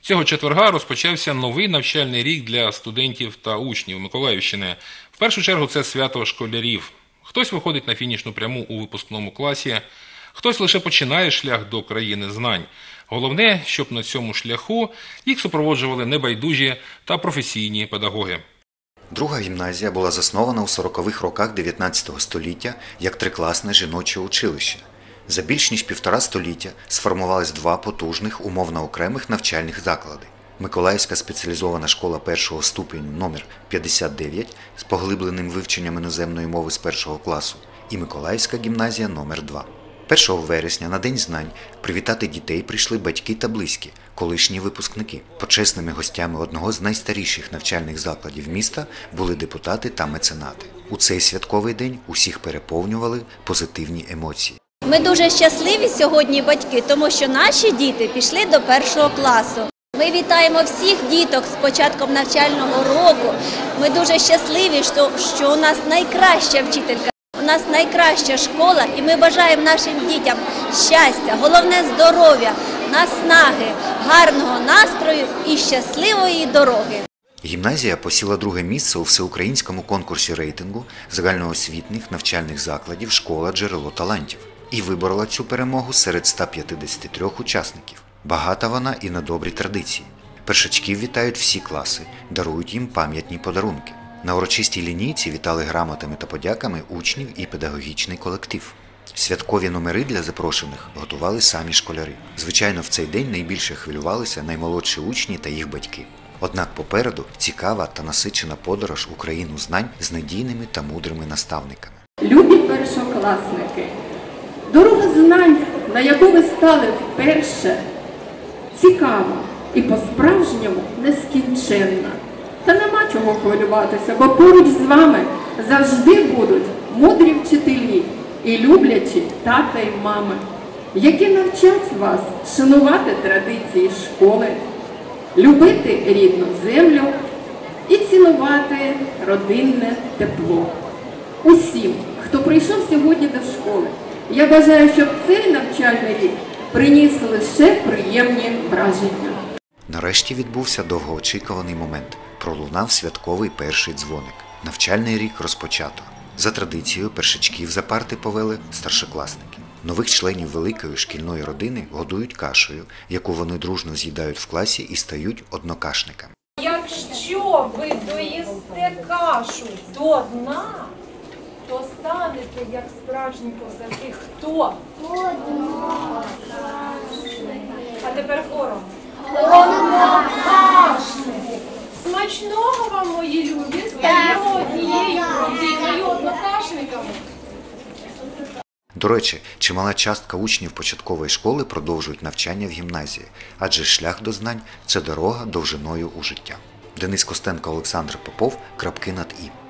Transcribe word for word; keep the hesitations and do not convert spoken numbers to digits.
Цього четверга розпочався новий навчальний рік для студентів та учнів Миколаївщини. В першу чергу це свято школярів. Хтось виходить на фінішну пряму у випускному класі, хтось лише починає шлях до країни знань. Головне, щоб на цьому шляху їх супроводжували небайдужі та професійні педагоги. Друга гімназія була заснована у сорокових роках дев'ятнадцятого століття як трикласне жіноче училище. За більш ніж півтора століття сформувались два потужних, умовно окремих навчальних заклади. Миколаївська спеціалізована школа першого ступеню номер п'ятдесят дев'ять з поглибленим вивченням іноземної мови з першого класу і Миколаївська гімназія номер два. першого вересня на День знань привітати дітей прийшли батьки та близькі, колишні випускники. Почесними гостями одного з найстаріших навчальних закладів міста були депутати та меценати. У цей святковий день усіх переповнювали позитивні емоції. Ми дуже щасливі сьогодні, батьки, тому що наші діти пішли до першого класу. Ми вітаємо всіх діток з початком навчального року. Ми дуже щасливі, що, що у нас найкраща вчителька, у нас найкраща школа, і ми бажаємо нашим дітям щастя, головне здоров'я, наснаги, гарного настрою і щасливої дороги. Гімназія посіла друге місце у всеукраїнському конкурсі рейтингу загальноосвітніх навчальних закладів «Школа джерело талантів» і виборола цю перемогу серед ста п'ятдесяти трьох учасників. Багата вона і на добрі традиції. Першачків вітають всі класи, дарують їм пам'ятні подарунки. На урочистій лінійці вітали грамотами та подяками учнів і педагогічний колектив. Святкові номери для запрошених готували самі школяри. Звичайно, в цей день найбільше хвилювалися наймолодші учні та їх батьки. Однак попереду цікава та насичена подорож у країну знань з надійними та мудрими наставниками. Любі першокласники, дорога знань, на яку ви стали вперше, цікава і по-справжньому нескінченна. Та нема чого хвилюватися, бо поруч з вами завжди будуть мудрі вчителі і люблячі тата й мами, які навчать вас шанувати традиції школи, любити рідну землю і цінувати родинне тепло. Усім, хто прийшов сьогодні до школи, я бажаю, щоб цей навчальний рік приніс лише приємні враження. Нарешті відбувся довгоочікуваний момент. Пролунав святковий перший дзвоник. Навчальний рік розпочато. За традицією першачків за парти повели старшокласники. Нових членів великої шкільної родини годують кашею, яку вони дружно з'їдають в класі і стають однокашниками. Якщо ви доїсте кашу до дна, то станете як справжні козаки. Хто? А тепер хором. Однокашники. Смачного вам, мої любі, стаємо однією родиною однокашниками. До речі, чимала частка учнів початкової школи продовжують навчання в гімназії, адже шлях до знань – це дорога довжиною у життя. Денис Костенко, Олександр Попов, крапки над «і».